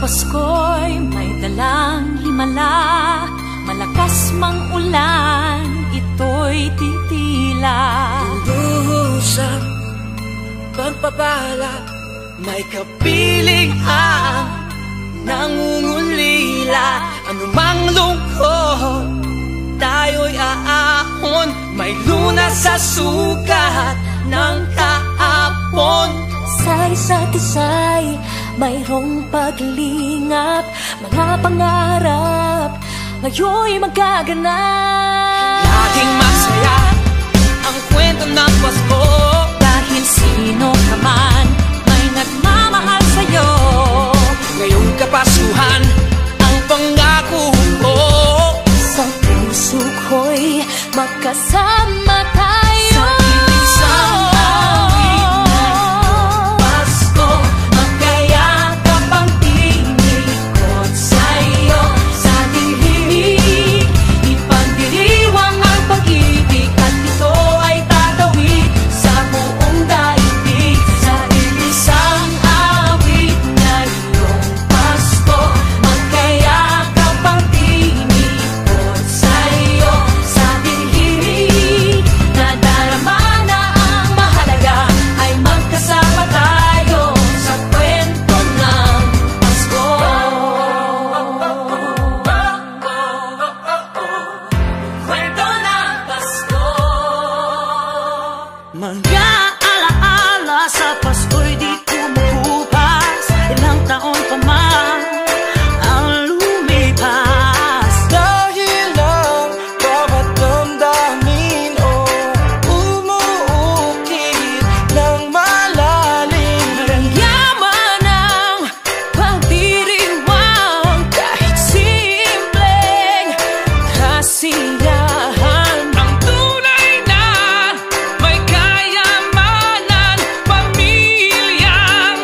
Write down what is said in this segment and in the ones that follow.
Pasko'y may dalang himala, malakas mang ulan, ito'y titila. Lubusang pagpapala, may kapiling ang nangungulila. Anumang lungkot, tayo'y aahon, may lunas sa sugat ng kahapon. Sa isa't isa'y mayroong paglingap, mga pangarap ngayon'y magaganap. Laging masaya ang kwento ng Pasko, dahil sino ka man may nagmamahal sa'yo. ngayong Kapaskuhan ang pangako ko. Sa puso ko'y magkasama tayo. Sa isang awit ng Pasko, magkayakap ang tinikot sa'yo. Sa ating himig, ipagdiriwang ang pag-ibig, at ito ay tatawid sa buong daigdig. Sa isang awit na iyong Pasko, magkayakap ang tinikot sa'yo. Sa ating himig, nadarama na ang mahalaga, ay magkasama tayo sa kwento ng Pasko. Kwento ng Pasko. Mga alaala sa Pasko'y di kumukupas, ilang taon pa man ang lumipas. Dahil ang bawat damdamin o umuukit ng malalim. Yaman ang pagdiriwang, kahit simpleng kasiyahan. Ang tunay na may kayamanan, pamilyang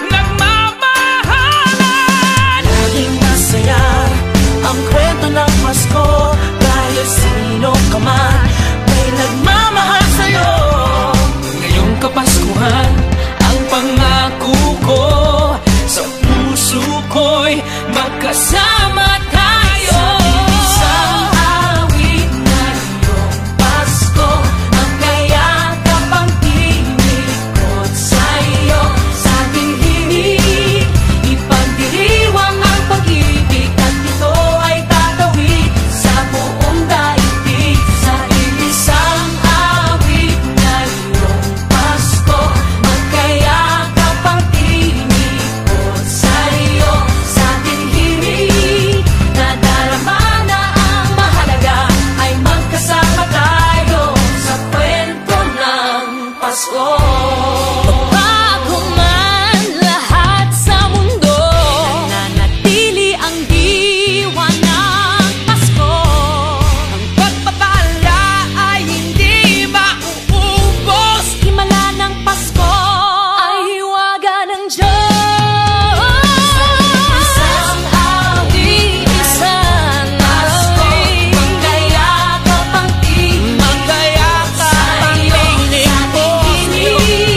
nagmamahalan. Laging masaya ang kwento ng Pasko, dahil sino ka man may nagmamahal sa'yo. Ngayong Kapaskuhan ang pangako ko, sa puso ko'y magkasama tayo. Isang awit na iyong Pasko, magkayakap ang tinikot sa'yo. Sa ating himig, ipagdiriwang ang pag-ibig, at ito ay tatawid sa buong daigdig. Sa isang awit na iyong Pasko, magkayakap ang tinikot sa'yo. Sa ating himig, nadarama na ang mahalaga, ay magkasama tayo sa kwento ng Pasko. Bago man lahat sa mundo, nananatili ang diwa ng Pasko. Ang pagpapala ay hindi mauubos. Himala ng Pasko ay hiwaga ng Diyos. Isang awit Isang Pasko, awit, magkayakap ang tinig, magkayakap ang tinig.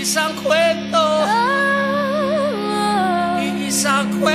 Iisang kwento, iisang kwento.